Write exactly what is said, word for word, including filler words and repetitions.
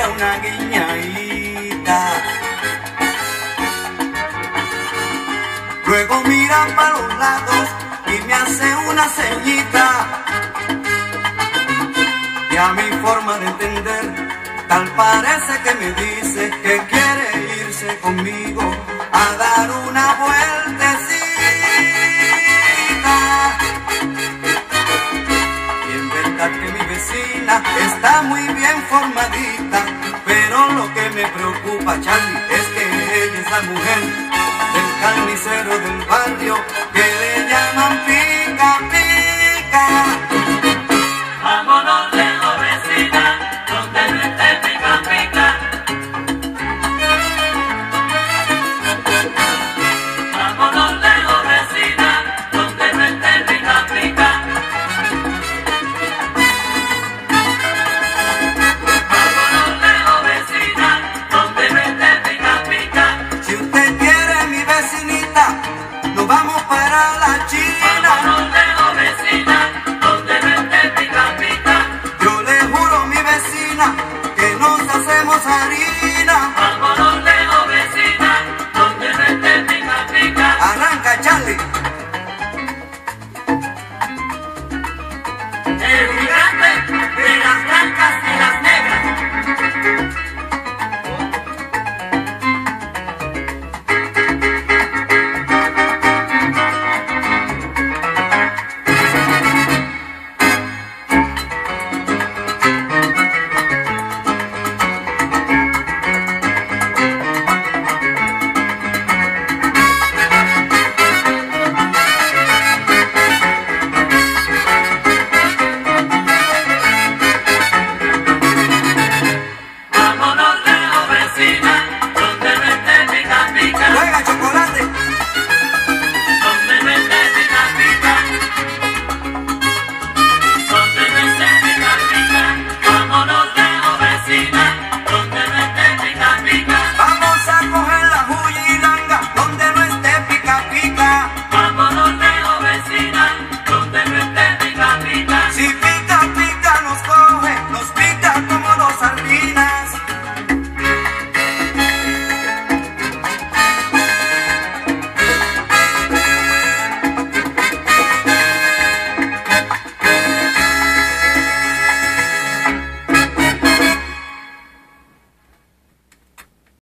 una guiñadita. Luego mira para los lados y me hace una ceñita. Y a mi forma de entender, tal parece que me dice que quiere irse conmigo a dar una vueltecita. Y en verdad que mi vecina está muy bien formadita, pero lo que me preocupa, Charlie, es que ella es la mujer del carnicero del barrio que le llaman pica pica.